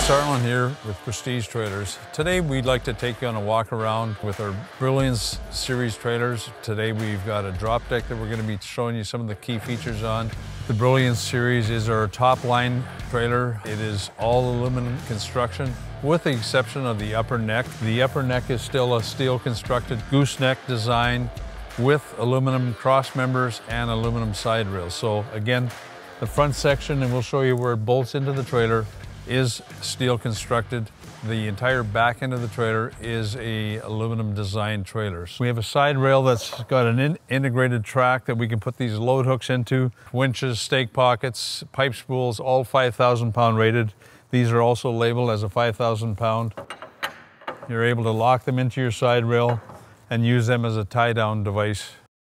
Chris Arlen here with Prestige Trailers. Today we'd like to take you on a walk around with our Brilliance series trailers. Today we've got a drop deck that we're going to be showing you some of the key features on. The Brilliance series is our top line trailer. It is all aluminum construction with the exception of the upper neck. The upper neck is still a steel constructed gooseneck design with aluminum cross members and aluminum side rails. So again, the front section, and we'll show you where it bolts into the trailer, is steel constructed. The entire back end of the trailer is a aluminum design trailer. We have a side rail that's got an integrated track that we can put these load hooks into, winches, stake pockets, pipe spools, all 5,000 pound rated. These are also labeled as a 5,000 pound. You're able to lock them into your side rail and use them as a tie down device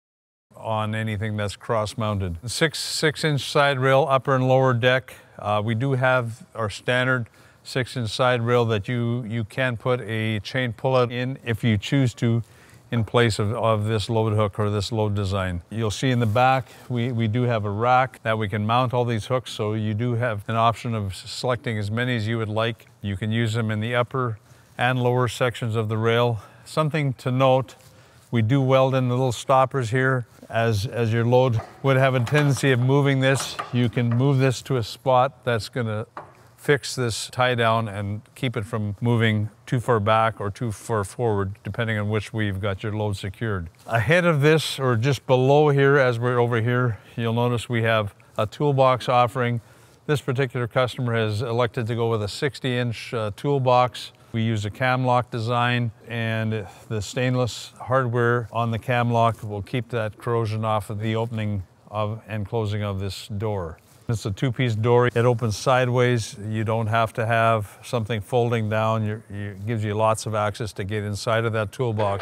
on anything that's cross-mounted. 6-inch side rail, upper and lower deck. We do have our standard 6-inch side rail that you can put a chain pullout in if you choose to, in place of this load hook or this load design. You'll see in the back we do have a rack that we can mount all these hooks, so you do have an option of selecting as many as you would like. You can use them in the upper and lower sections of the rail. Something to note, we do weld in the little stoppers here. As your load would have a tendency of moving this, you can move this to a spot that's gonna fix this tie down and keep it from moving too far back or too far forward, depending on which way you've got your load secured. Ahead of this, or just below here, as we're over here, you'll notice we have a toolbox offering. This particular customer has elected to go with a 60-inch toolbox. We use a cam lock design, and the stainless hardware on the cam lock will keep that corrosion off of the opening of and closing of this door. It's a two-piece door. It opens sideways. You don't have to have something folding down. It gives you lots of access to get inside of that toolbox.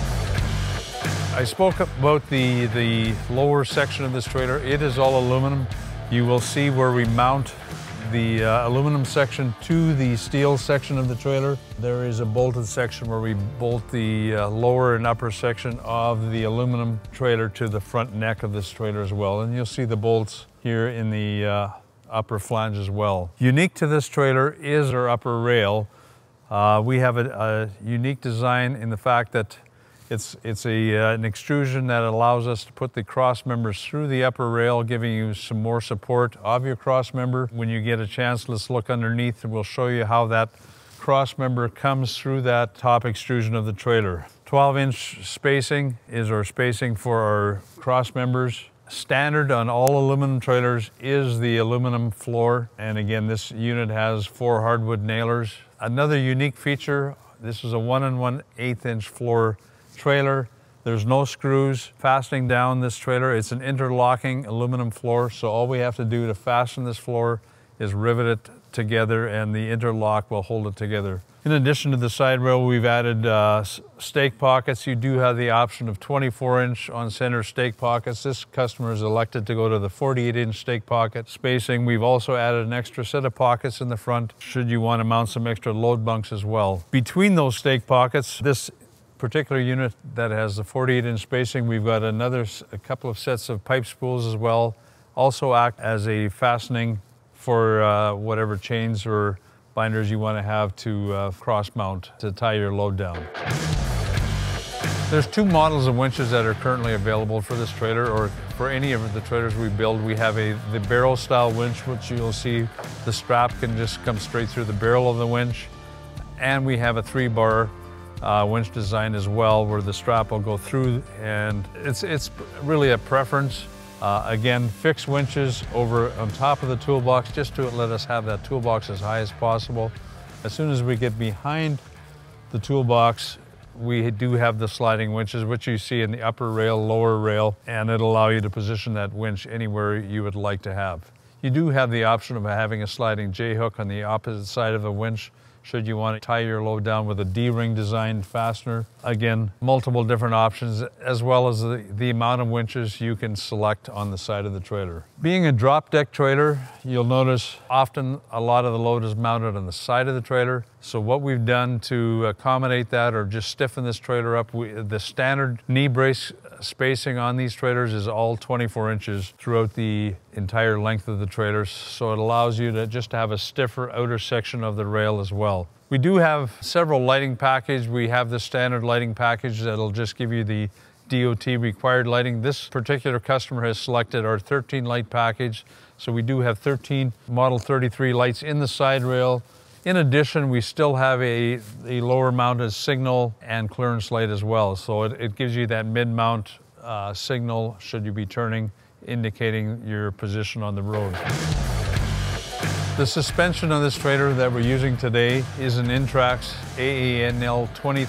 I spoke about the lower section of this trailer. It is all aluminum. You will see where we mount the aluminum section to the steel section of the trailer. There is a bolted section where we bolt the lower and upper section of the aluminum trailer to the front neck of this trailer as well. And you'll see the bolts here in the upper flange as well. Unique to this trailer is our upper rail. We have a unique design in the fact that it's an extrusion that allows us to put the cross members through the upper rail, giving you some more support of your cross member. When you get a chance, let's look underneath and we'll show you how that cross member comes through that top extrusion of the trailer. 12-inch spacing is our spacing for our cross members. Standard on all aluminum trailers is the aluminum floor. And again, this unit has 4 hardwood nailers. Another unique feature, this is a 1 1/8 inch floor trailer. There's no screws fastening down this trailer. It's an interlocking aluminum floor, so all we have to do to fasten this floor is rivet it together, and the interlock will hold it together. In addition to the side rail, we've added stake pockets. You do have the option of 24-inch on center stake pockets. This customer has elected to go to the 48-inch stake pocket spacing. We've also added an extra set of pockets in the front should you want to mount some extra load bunks as well. Between those stake pockets, this particular unit that has the 48-inch spacing, we've got a couple of sets of pipe spools as well. Also act as a fastening for whatever chains or binders you want to have to cross mount to tie your load down. There's 2 models of winches that are currently available for this trailer, or for any of the trailers we build. We have the barrel style winch, which you'll see the strap can just come straight through the barrel of the winch. And we have a 3-bar winch design as well, where the strap will go through, and it's really a preference. Again, fixed winches over on top of the toolbox, just to let us have that toolbox as high as possible. As soon as we get behind the toolbox, we do have the sliding winches, which you see in the upper rail, lower rail, and it'll allow you to position that winch anywhere you would like to have. You do have the option of having a sliding J-hook on the opposite side of the winch, should you want to tie your load down with a D-ring designed fastener. Again, multiple different options, as well as the amount of winches you can select on the side of the trailer. Being a drop deck trailer, you'll notice often a lot of the load is mounted on the side of the trailer. So what we've done to accommodate that, or just stiffen this trailer up, the standard knee brace spacing on these trailers is all 24 inches throughout the entire length of the trailers, so it allows you to just have a stiffer outer section of the rail as well. We do have several lighting packages. We have the standard lighting package that'll just give you the DOT required lighting. This particular customer has selected our 13 light package, so we do have 13 Model 33 lights in the side rail. In addition, we still have a lower mounted signal and clearance light as well. So it gives you that mid-mount signal should you be turning, indicating your position on the road. The suspension of this trailer that we're using today is an Intrax AANL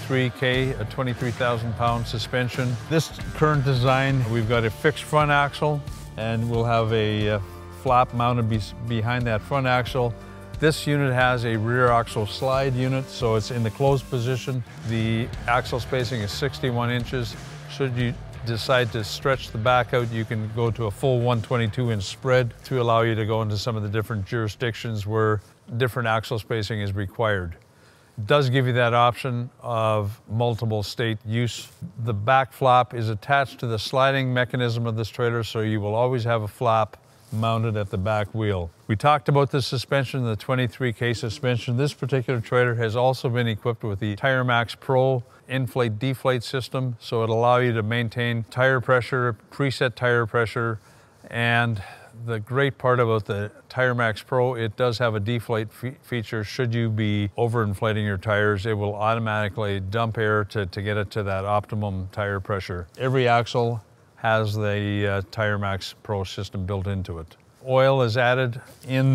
23K, a 23,000 pound suspension. This current design, we've got a fixed front axle and we'll have a flap mounted behind that front axle. This unit has a rear axle slide unit, so it's in the closed position. The axle spacing is 61 inches. Should you decide to stretch the back out, you can go to a full 122-inch spread to allow you to go into some of the different jurisdictions where different axle spacing is required. It does give you that option of multiple state use. The back flap is attached to the sliding mechanism of this trailer, so you will always have a flap mounted at the back wheel. We talked about the suspension, the 23K suspension. This particular trailer has also been equipped with the TireMax Pro inflate deflate system, so it'll allow you to maintain tire pressure, preset tire pressure, and the great part about the TireMax Pro, it does have a deflate feature. Should you be overinflating your tires, it will automatically dump air to get it to that optimum tire pressure. Every axle has the TireMax Pro system built into it. Oil is added in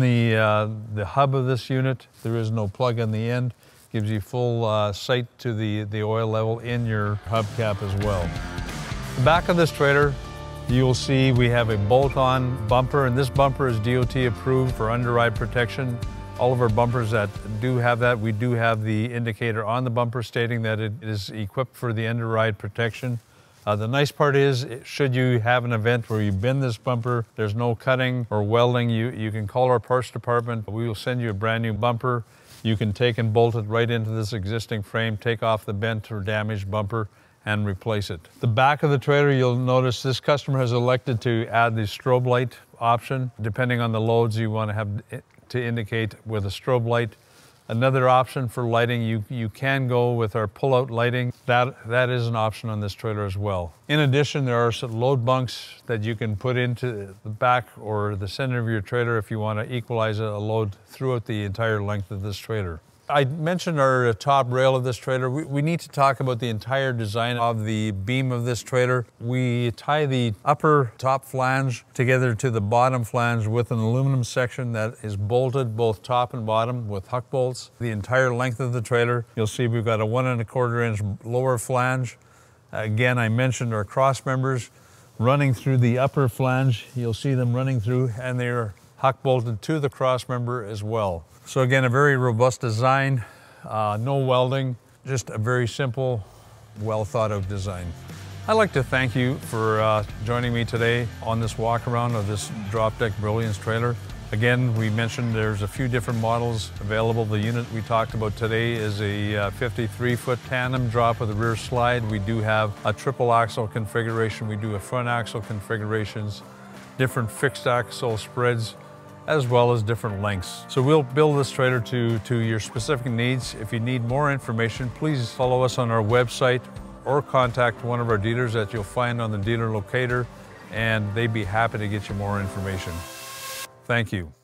the hub of this unit. There is no plug on the end. Gives you full sight to the oil level in your hubcap as well. The back of this trailer, you'll see we have a bolt-on bumper, and this bumper is DOT approved for underride protection. All of our bumpers that do have that, we do have the indicator on the bumper stating that it is equipped for the underride protection. The nice part is, should you have an event where you bend this bumper, there's no cutting or welding, you can call our parts department. We will send you a brand new bumper. You can take and bolt it right into this existing frame, take off the bent or damaged bumper, and replace it. The back of the trailer, you'll notice this customer has elected to add the strobe light option. Depending on the loads you want to have to indicate with a strobe light. Another option for lighting, you can go with our pull-out lighting. That is an option on this trailer as well. In addition, there are some load bunks that you can put into the back or the center of your trailer if you want to equalize a load throughout the entire length of this trailer. I mentioned our top rail of this trailer. We need to talk about the entire design of the beam of this trailer. We tie the upper top flange together to the bottom flange with an aluminum section that is bolted both top and bottom with huck bolts. The entire length of the trailer, you'll see we've got a 1¼ inch lower flange. Again, I mentioned our cross members running through the upper flange. You'll see them running through, and they're huck bolted to the cross member as well. So again, a very robust design, no welding, just a very simple, well thought out design. I'd like to thank you for joining me today on this walk around of this drop deck Brilliance trailer. Again, we mentioned there's a few different models available. The unit we talked about today is a 53-foot tandem drop with a rear slide. We do have a triple axle configuration. We do a front axle configurations, different fixed axle spreads, as well as different lengths. So we'll build this trailer to your specific needs. If you need more information, please follow us on our website or contact one of our dealers that you'll find on the dealer locator, and they'd be happy to get you more information. Thank you.